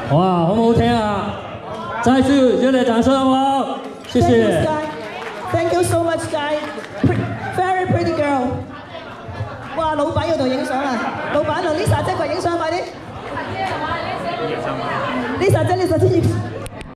哇，好唔好聽啊？再次熱烈掌聲好唔好？謝謝。 Thank you so much, Sky. Very pretty girl. 哇，老闆要同影相啊！老闆同 Lisa 姐過嚟影相，快啲！Lisa 姐影相。